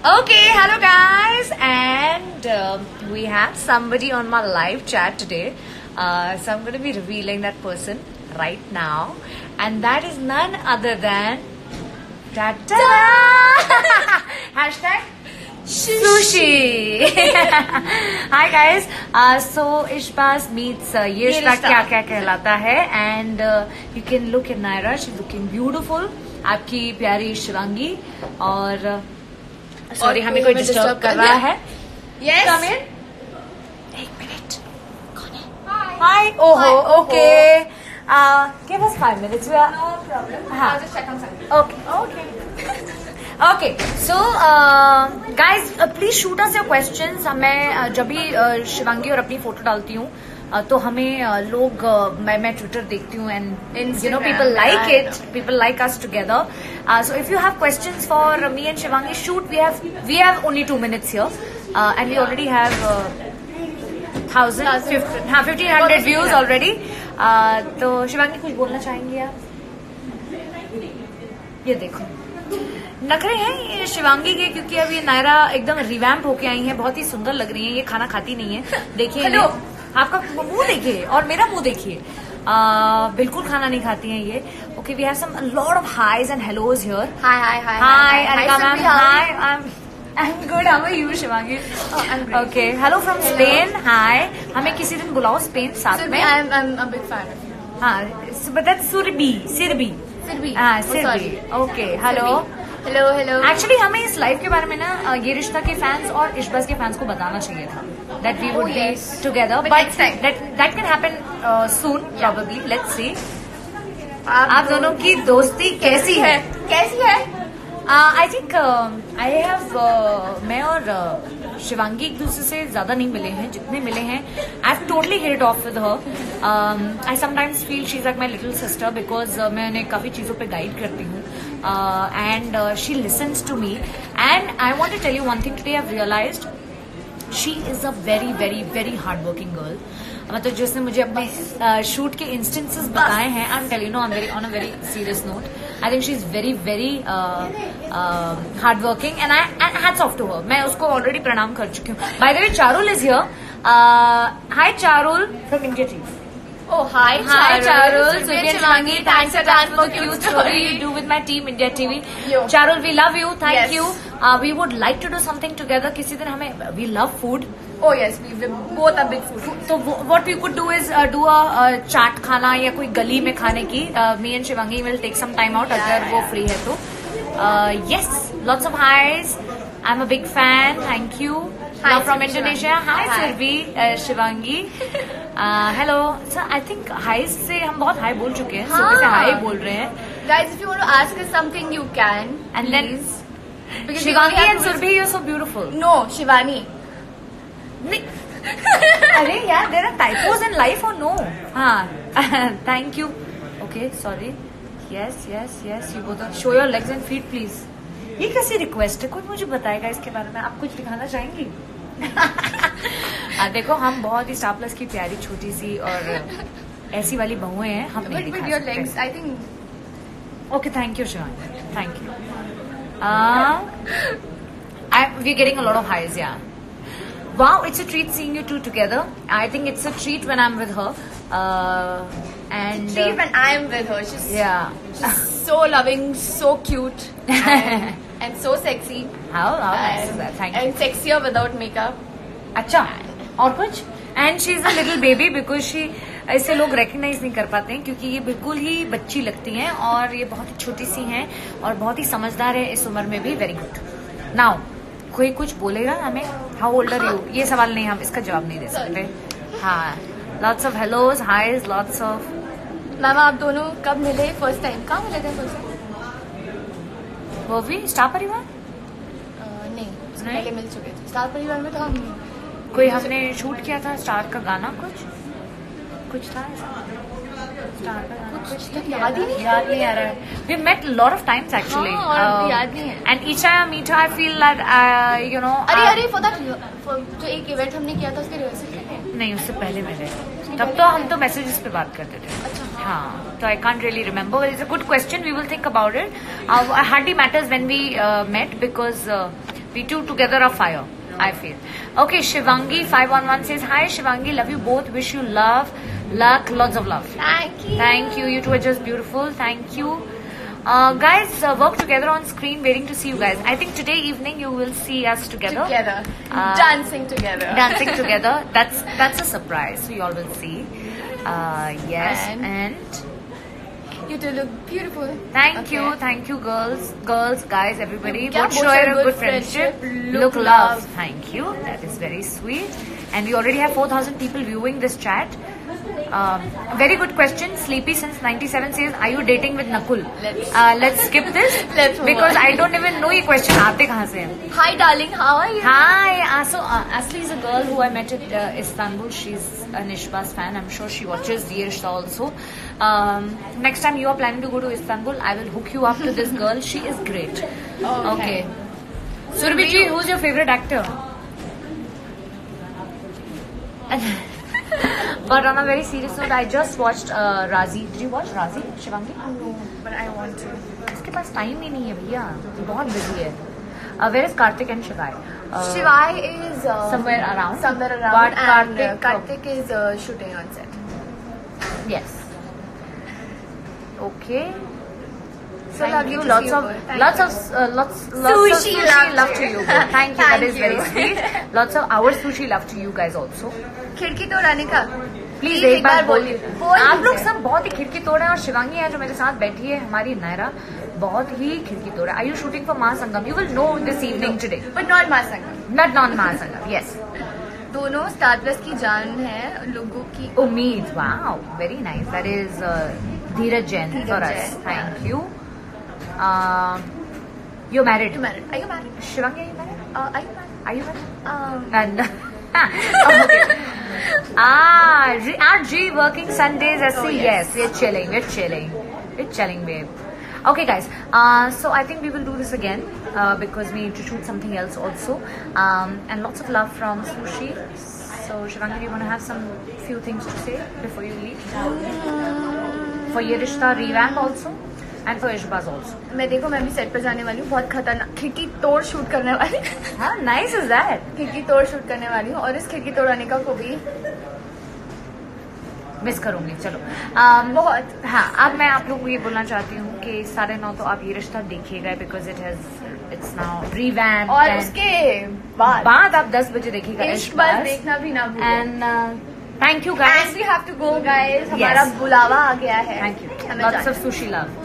Okay, hello guys, and we have somebody on my live chat today. So I'm going to be revealing that person right now, and that is none other than hashtag sushi. Hi guys. So Ishbaz meets ये रिश्ता क्या क्या कहलाता है, and you can look at Naira. She's looking beautiful. आपकी प्यारी शिवांगी और sorry हमें कोई डिस्टर्ब कर रहा है. Yes. Come in. एक मिनट. कौन है? Hi. Oh, okay. Give us 5 minutes. We are no problem. I'll just check on something. Okay. Okay. So guys, please shoot us your questions. मैं जब भी शिवांगी और अपनी फोटो डालती हूँ तो हमें लोग मैं ट्विटर देखती हूँ and you know people like us together. So if you have questions for me and Shivangi, shoot. We have only 2 minutes here, and we already have 1,500 views already. तो शिवांगी कुछ बोलना चाहेंगी आप? ये देखो नखरे हैं ये शिवांगी के, क्योंकि अभी नायरा एकदम रिवैम्प होके आई है, बहुत ही सुंदर लग रही है. ये खाना खाती नहीं है, देखिए आपका मुंह देखिए और मेरा मुंह देखिए. बिल्कुल खाना नहीं खाती हैं ये. Okay, we have some lot of hi's and hellos here. Hi Anika ma'am. Hi, I'm good. How are you, Shivangi? Oh, I'm great. Okay. Hello from Spain. Hi. हमें किसी दिन बुलाओ स्पेन साथ में. I'm a big fan of you. हाँ, but that's Surbi. हाँ, Sirbi. Okay. Hello. Hello. Actually हमें इस लाइव के बारे में ना ये रिश्ता के फैंस और इशबाज के फैंस को बताना चाहिए था. That we would be together, but next time. that can happen soon, probably. Let's see. आप दोनों की दोस्ती कैसी है? I think I have मैं और शिवांगी एक दूसरे से ज्यादा नहीं मिले हैं. जितने मिले हैं I have totally hit it off with her. I sometimes feel she's like my little sister because मैं उन्हें काफी चीजों पे गाइड करती हूँ, and she listens to me. And I want to tell you one thing today. I've realized she is a very very very hardworking girl. मतलब जिसने मुझे अपने शूट के इंस्टेंसेस बताए हैं. I am telling on a very serious note. I think she is very very hard working and hats off to her. मैं उसको already प्रणाम कर चुकी हूँ. By the way Charul is here. Hi Charul from India TV. Oh, hi Charul. Shivangi, thanks a ton for cute story you do with my team India TV. Charul, we love you. Thank you. We would like to do something together. किसी दिन हमें we love food. Oh yes, we both are big food. So what we could do is do a चाट खाना या कोई गली में खाने की. Me and Shivangi will take some time out अगर वो free है तो. Yes, lots of highs. I'm a big fan. Thank you. Hi, from Indonesia. Hi. Sirbi, Shivangi. Hello. So I think hi से हम बहुत हाई बोल चुके हैं. सुबह से हाई बोल रहे हैं. Guys, if you want to ask us something, you can. And please. Then Shivangi and Surbi, you're so beautiful. No, Shivani. अरे यार, there are typos in life or no? हाँ. Thank you. Okay, sorry. Yes. You both are. Show your legs and feet, please. ये कैसी request है? कोई मुझे बताएगा इसके बारे में? आप कुछ दिखाना चाहेंगी? देखो हम बहुत ही स्टार प्लस की प्यारी छोटी सी और ऐसी वाली बहुएं हैं. हम नहीं दिखा your legs, I think. Okay, thank you, Shivangi. Thank you. We're getting a lot of highs, yeah. Wow, it's a treat seeing you two together. I think it's a treat when I'm with her. And treat when I'm with her. She's so loving, so cute, and so sexy. How nice is that? Thank you. And sexier without makeup. अच्छा, और कुछ? And she's a little baby because she ऐसे लोग recognize नहीं कर पाते हैं क्योंकि ये बिल्कुल ही बच्ची लगती हैं और ये बहुत ही छोटी सी हैं और बहुत ही समझदार है इस उम्र में भी. Very good. नाउ कोई कुछ बोलेगा हमें? How old are you? ये सवाल नहीं, हम इसका जवाब नहीं दे सकते. हाँ, lots of hellos, hi's, lots of. Ma'am आप दोनों कब मिले फर्स्ट टाइम? कहाँ मिले थे फर्स्ट टाइम? वो भी स्टार परिवार? नहीं, पहले मिल चुके थे. स्टार परिवार में तो हम कोई हमने शूट किया था स्टार का गाना. कुछ था ऐसा स्टार का गाना? कुछ याद ही नहीं आ रहा है. We met a lot of times actually. याद नहीं है. And each time I meet her, I feel that you know. अरे for that जो एक इवेंट हमने किया था उसके रिहर्सल के लिए. नहीं, उससे पहले मिले. तब तो हम तो मैसेजेस पे बात करते थे. अच्छा. हाँ, तो I can't really remember. It's a good question. We will think about it. Hardly matters when we met because We two together are fire, I feel. Okay, Shivangi 511 says, hi Shivangi, love you both. Wish you love, luck, lots of love. Thank you. Thank you. You two are just beautiful. Thank you. Guys, work together on screen. Waiting to see you guys. I think today evening you will see us together. Dancing together. Dancing together. That's a surprise. So you all will see. Yes. And you two look beautiful. Thank you, girls, guys, everybody. Both share a good friendship. Look love. Thank you. That is very sweet. And we already have 4,000 people viewing this chat. Very good question. Sleepy since 97 says, are you dating with Nakul? Let's skip this. Because I don't even know ये question आते कहाँ से हैं. Hi darling, how are you? Hi. So Asli is a girl who I met at Istanbul. She's an Ishbaz fan. I'm sure she watches Ye Rishta also. Next time you are planning to go to Istanbul, I will hook you up to this girl. She is great. Okay. Surbhi ji, who's your favorite actor? But on a very serious note, I just watched Razi. Did you watch Razi, Shivangi? No, but I want to. इसके पास time ही नहीं है भैया, बहुत busy है. Where is Karthik and Shivai? Shivai is somewhere around. But and Karthik is shooting on set. Yes. Okay. So Thank you. lots of sushi love to you. Thank you. That is very sweet. Lots of our sushi love to you guys also. खिड़की तोड़ाने का please एक बार बोलिए. आप लोग सब बहुत ही खिड़की तोड़ हैं और शिवांगी है जो मेरे साथ बैठी है हमारी नायरा बहुत ही खिड़की तोड़ है. Are you shooting for Mahasangam? You will know this evening today. But not Mahasangam. Not Mahasangam. Yes. दोनों स्टार प्लस की जान है लोगों की उम्मीद. Wow, very nice. That is Dheeraj Jain for us. Thank you. You're married. Are you married? Shivangi, are you married? Are you married? Okay. RG working Sundays. Yes, we're chilling, babe. Okay, guys. So I think we will do this again because we need to shoot something else also. And lots of love from Sushi. So Shivangi, do you want to have some few things to say before you leave? For Ye Rishta revamp also. And for Ishbaz also. मैं भी set पर जाने वाली हूँ. बहुत खतरनाक खिड़की तोड़ शूट करने वाली. हाँ, nice is that. खिड़की तोड़ शूट करने वाली हूँ और इस खिड़की तोड़ाने का को भी मिस करूंगी. चलो बहुत. हाँ, अब मैं आप लोगों को ये बोलना चाहती हूँ कि 9:30 तो आप ये रिश्ता देखिएगा बिकॉज इट्स नाउ रिवैम्प. और उसके बाद आप 10 बजे देखिएगा इश्क़बाज़ देखना भी ना भूलें. And thank you guys. We have to go guys. हमारा बुलावा आ गया है. Thank you. Lots of sushi love.